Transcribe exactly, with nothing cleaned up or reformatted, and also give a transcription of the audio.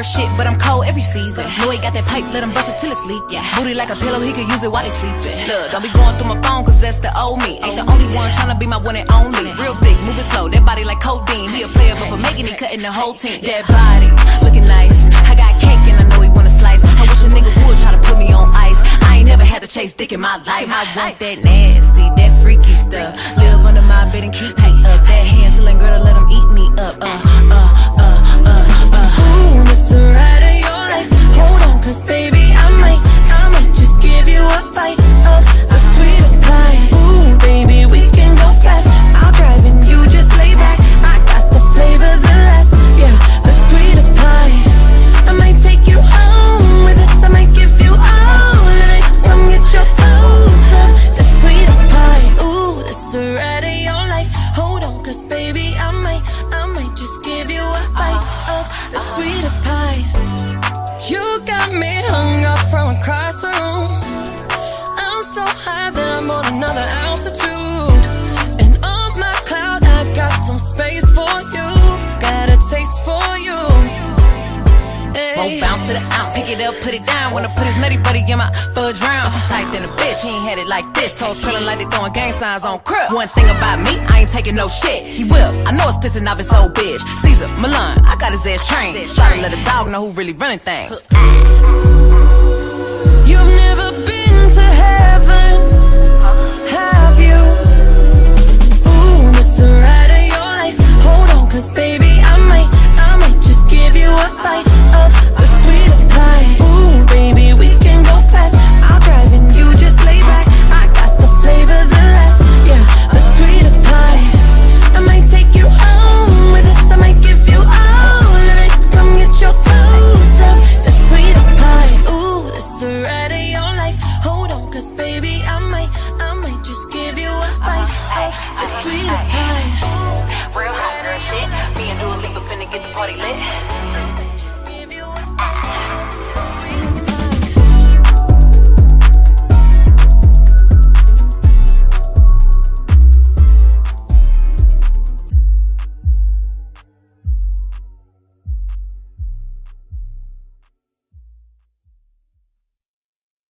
girl shit, but I'm cold every season. Know he got that pipe, let him bust it till it's leak. Yeah. Booty like a pillow, he could use it while he sleeping. Look, don't be going through my phone, cause that's the old me. Ain't the only one tryna be my one and only. Real thick, moving slow, that body like codeine. He a player, but for making it, cutting the whole team. That body, looking nice. I got cake and I know he wanna slice. I wish a nigga would try to put me on ice. I ain't never had to chase dick in my life. I want that nasty, that freaky stuff. Live under my bed and keep me up. That hand-selling girl to let him eat me up. Uh, uh, uh, uh, uh. Ooh, it's the ride of your life. Hold on, cause baby, I might, I might just give you a bite of the sweetest pie. Ooh, baby, we can go fast. I'll drive and you just lay back. I got the flavor, the last, yeah, the sweetest pie. I might take you home with us. I might give you all of it. Come get your toes up, the sweetest pie. Ooh, it's the ride of your life. Hold on, cause baby, I might, I might just give you a bite of the sweetest pie. You got me hung up from across the room. I'm so high that I'm on another altitude. And on my cloud, I got some space for you. Got a taste for you. Hey. Won't bounce to the ounce, pick it up, put it down. Wanna put his nutty buddy in my fudge round. I'm tight than a bitch, he ain't had it like this. Toes curling like they throwing gang signs on crib. One thing about me, I ain't taking no shit. He will, I know it's pissing off his old bitch. Caesar, Milan, I got his ass trained. Try to let a dog know who really running things. You've never been to heaven, have you? Ooh, it's the ride of your life. Hold on, cause baby, I might, I might just give you a bite of the sweetest pie. Ooh, baby, we can go fast. I'll drive and you just lay back. I got the flavor, the last, yeah, the sweetest pie. I might take you home with us. I might give you all of it. Come get your toes up, the sweetest pie. Ooh, it's the ride of your life. Hold on, cause baby, I might, I might just give you a bite of the sweetest pie. Real hot girl shit. Me and Lipa finna get the party lit.